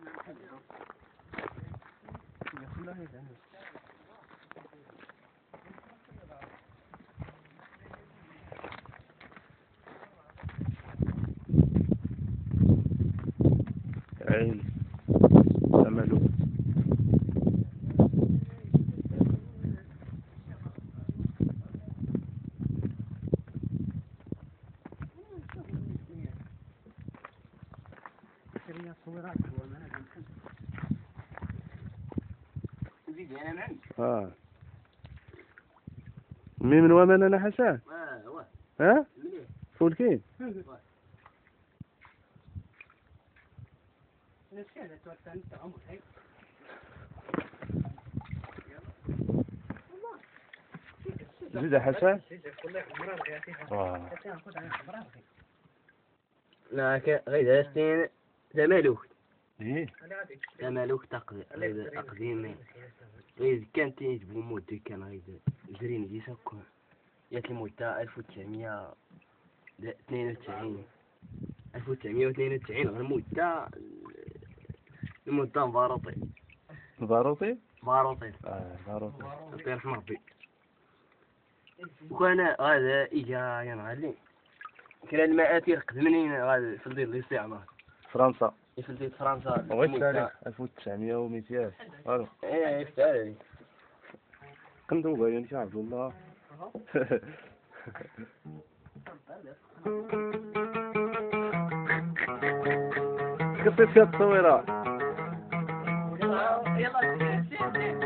عين أمله. من ومن أنا حسان؟ ها؟ فولكين؟ زيد حسن؟ لا غير هستين زمالوك. إيه؟ زمالوك تقديم غير كان تيجبو مودي كان غير زرين دي سكون ياتي موتا 1992 1992 غير موتا الموتا مباروطي باروطي؟ باروطي باروطي الله يرحم ربي. وكان هذا إجا ينغالي كان الماءات يرقد منين هذا في الدير اللي يصيع فرنسا. في الدير فرنسا. وغير التاريخ 1900 و 200. ألو. إيه في التاريخ. كنتو باين شي عبد الله. قصيت فيها التصويرات. يلا